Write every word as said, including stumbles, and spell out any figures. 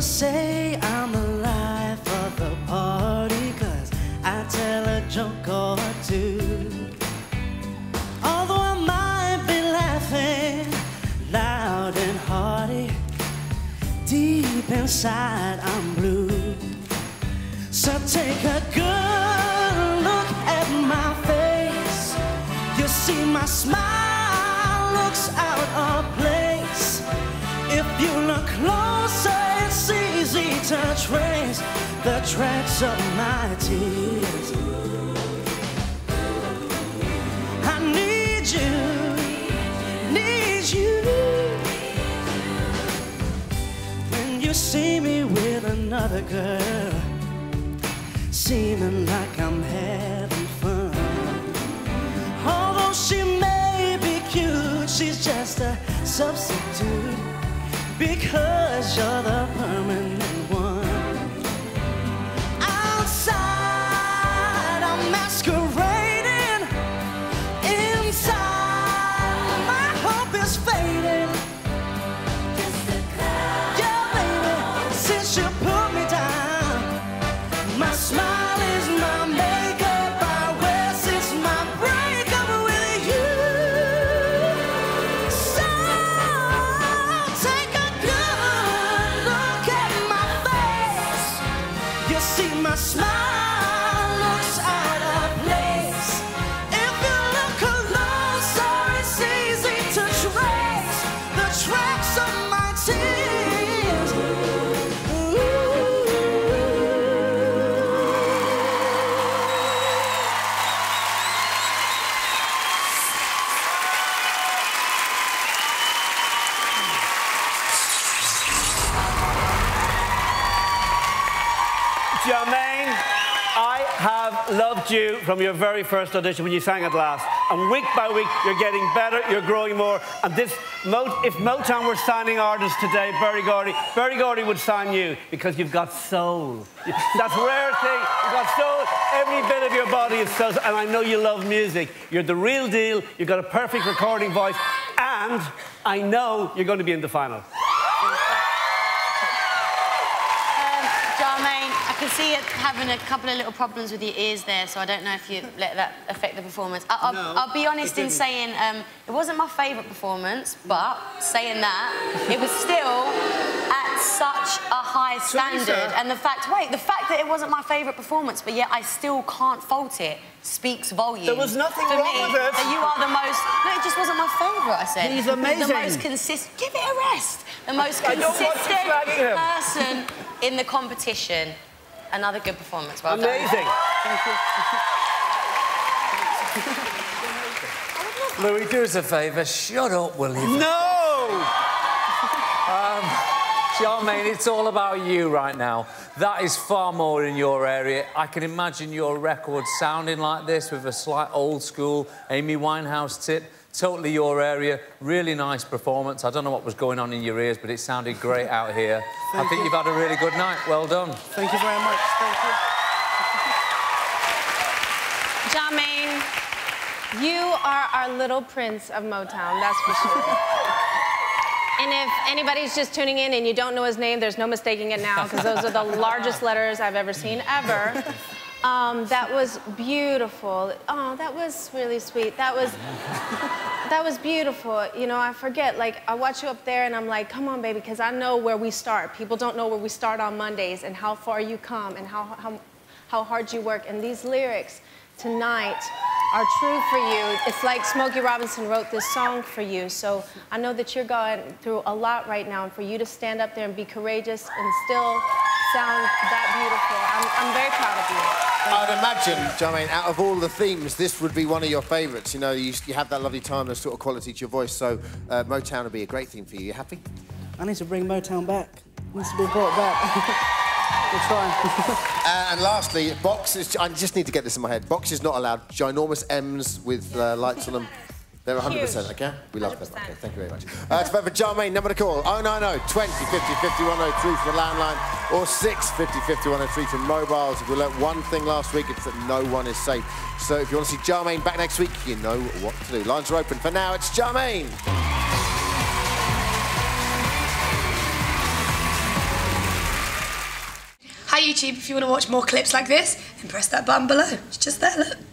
say I'm the life of the party, 'cause I tell a joke or two. Although I might be laughing loud and hearty, deep inside I'm blue. So take a good look at my face. You see my smile looks out of place. If you look closer, it's easy to trace the tracks of my tears. I need you, need you. When you see me with another girl, seeming like I'm having fun. Although she may be cute, she's just a substitute, because you're the permanent one. Outside, I'm masquerading. Inside, my hope is fading. Yeah, baby, since you put me down, my smile is my makeup. I wear since my breakup with you. So take a good look at my face. You see my smile looks out of place. If you look closer, it's easy to trace the tracks of my tears. Ooh. Jahmene, I have loved you from your very first audition when you sang it last. And week by week, you're getting better, you're growing more. And this, Mo if Motown were signing artists today, Berry Gordy, Berry Gordy would sign you because you've got soul. That's a rare thing. You've got soul. Every bit of your body is soul. And I know you love music. You're the real deal. You've got a perfect recording voice. And I know you're going to be in the final. Jahmene, I can see it having a couple of little problems with your ears there, so I don't know if you let that affect the performance. I, I'll, No, I'll be honest in saying um, it wasn't my favourite performance, but saying that, it was still at such a high standard. Teresa. And the fact, wait, the fact that it wasn't my favourite performance, but yet I still can't fault it, speaks volumes. There was nothing for wrong me, with it. That you are the most... No, it just wasn't my favourite, I said. He's amazing. The most consistent... Give it a rest. The most I don't want you consistent slagging him. person in the competition. Another good performance. Well done. Amazing. Louis, do us a favour. Shut up, will you? No! Um, Jahmene, it's all about you right now. That is far more in your area. I can imagine your record sounding like this with a slight old-school Amy Winehouse tip. Totally your area. Really nice performance. I don't know what was going on in your ears, but it sounded great out here. Thank I think you. you've had a really good night. Well done. Thank you very much. Thank you. Jahmene, you are our little prince of Motown, that's for sure. And if anybody's just tuning in and you don't know his name, there's no mistaking it now, because those are the largest letters I've ever seen, ever. Um, that was beautiful. Oh, that was really sweet. That was, that was beautiful. You know, I forget, like, I watch you up there and I'm like, come on, baby, because I know where we start. People don't know where we start on Mondays and how far you come and how, how, how hard you work. And these lyrics tonight are true for you. It's like Smokey Robinson wrote this song for you. So I know that you're going through a lot right now, and for you to stand up there and be courageous and still sound that beautiful, I'm, I'm very proud of you. I'd imagine, Jahmene, out of all the themes, this would be one of your favourites. You know, you, you have that lovely timeless sort of quality to your voice, so uh, Motown would be a great theme for you. You happy? I need to bring Motown back. It needs to be brought back. We'll try. uh, and lastly, box is... I just need to get this in my head. Box is not allowed. Ginormous M's with uh, lights on them. They're one hundred percent, OK? We love them. OK, thank you very much. Uh, it's about for Jahmene. Number to call, oh nine oh, twenty, fifty, fifty-one oh three for the landline, or six fifty, fifty-one oh three for mobiles. If we learnt one thing last week, it's that no one is safe. So if you want to see Jahmene back next week, you know what to do. Lines are open. For now, it's Jahmene. YouTube if you want to watch more clips like this, and press that button below. It's just there, look.